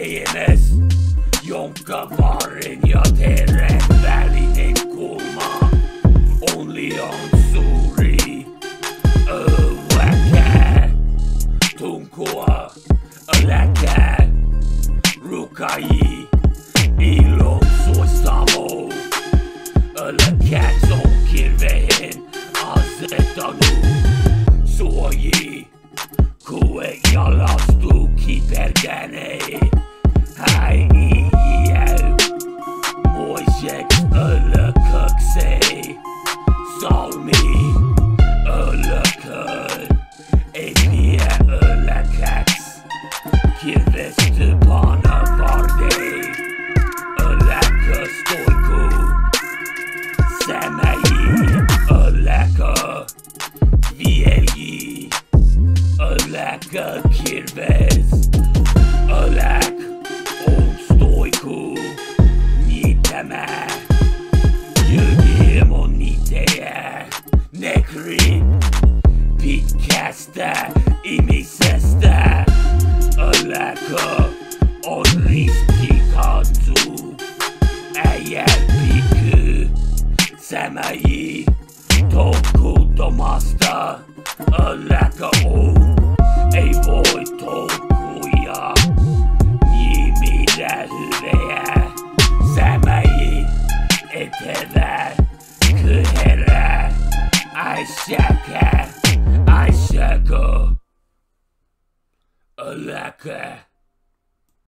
teemes, jonka, varren ja terän välinen kulma on liian suuri. Ölläkkä, Tunkua, ölläkkä, Rukaj, Ilom Suistamo. Ölläkäks on kirvehen, azettanuh, Suoj, jallastu, kiperdäne, jiäy, moiz, ölläkökse, Salmi, ölläkköön, ei pidä ölläkäks, kirvesty, panna, vardeh, ölläkkö, stoikku, Säämäj, ölläkö, ölläkö, kirveestä, ölläkkä on stoikku, niitämä, on niitä, Nek-Riip, pitkästä imisestä, ölläkö on riskikatsu, äijälpikky, Säämäj, tokuttomasta, ölläkö on, ei voi